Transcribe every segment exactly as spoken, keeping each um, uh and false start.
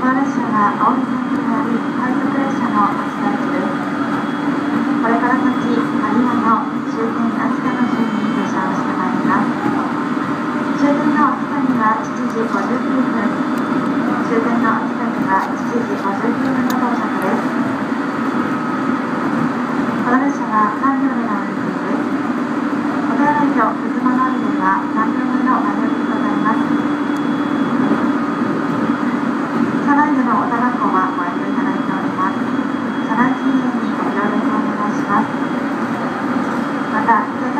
の列車は青い線にあり、快速列車のお伝え機です。これから先、有馬の終点秋田の順に下車をしてまいります。終点の秋田にはしちじごじゅうきゅうふん、終点の秋田にはしちじごじゅうきゅうふんの到着です。この列車はさん両での運転です。お手洗いと車の間はさん両目の前置きとなります。車内でのおタバコはご遠慮いただいております。車内禁煙にご協力をお願いします。また、携帯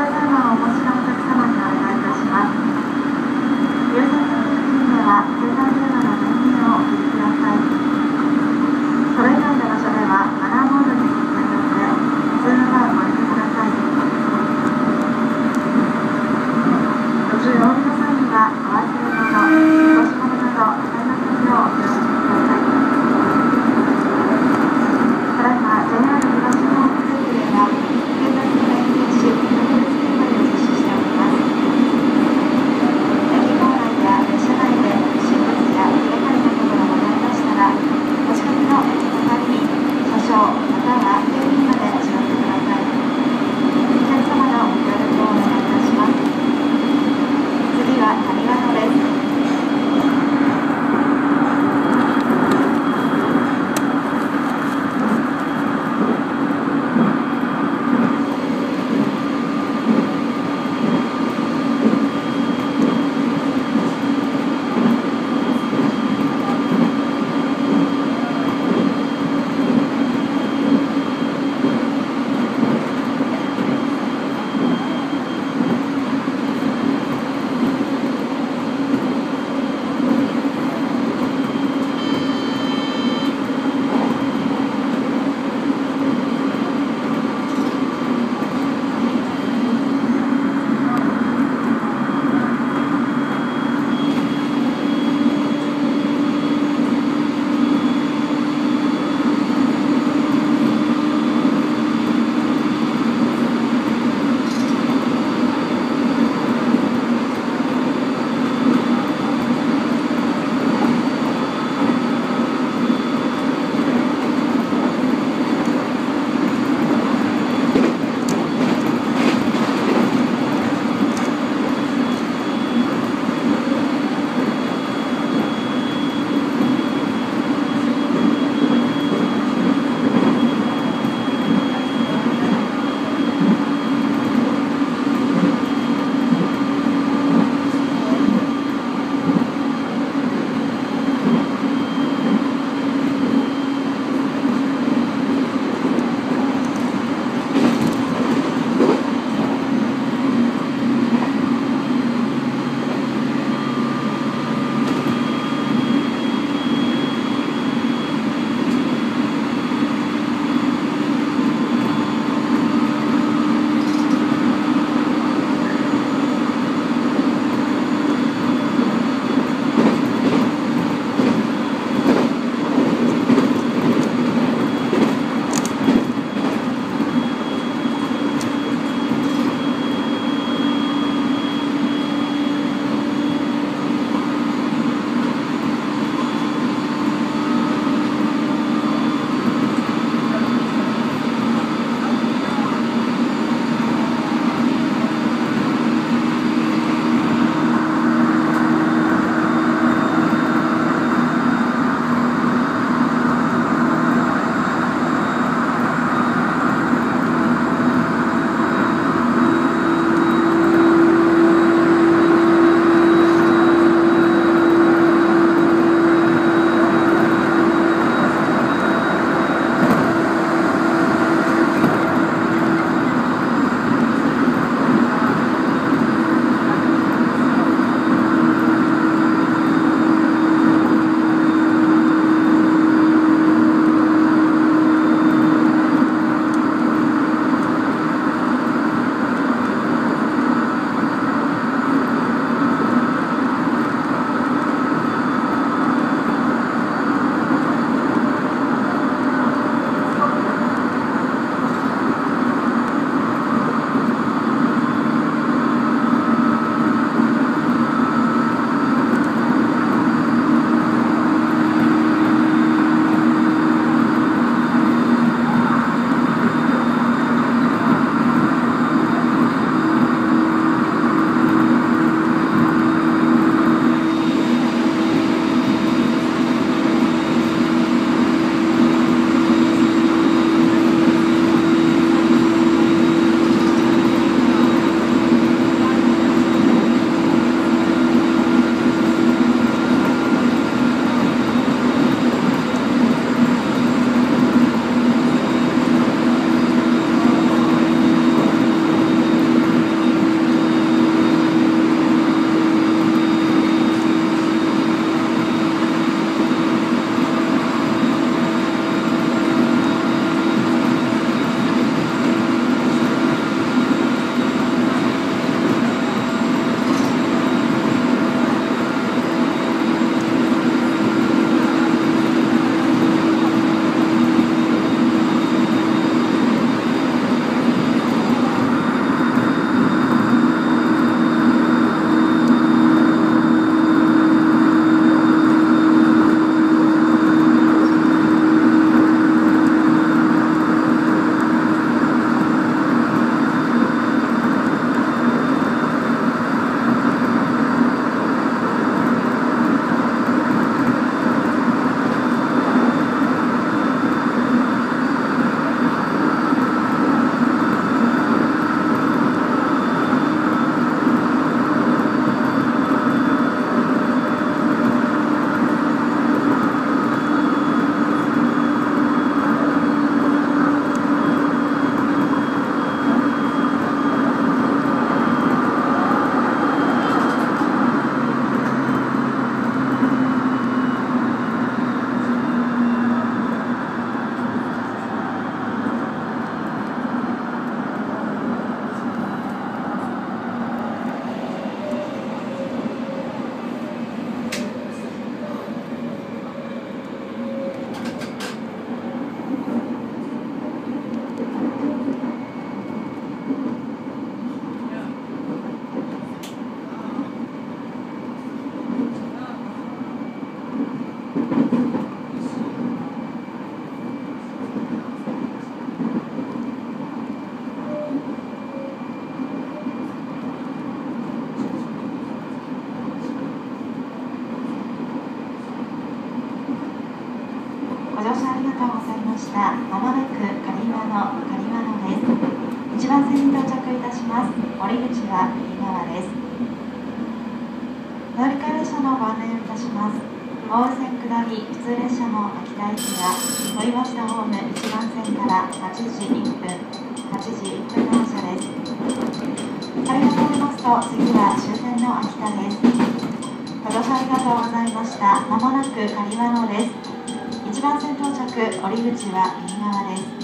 とうございました。まもなく狩輪野、狩輪野です。いちばん線に到着いたします。降り口は右側です。乗り換え列車のご案内をいたします。大宇線下り普通列車の秋田駅は堀場下ホームいちばん線からはちじいっぷん、はちじいっぷんの発車です。ありがとうございますと、次は終点の秋田です。ご乗車ありがとうございました。まもなく狩輪野です。いちばん線到着、降り口は右側です。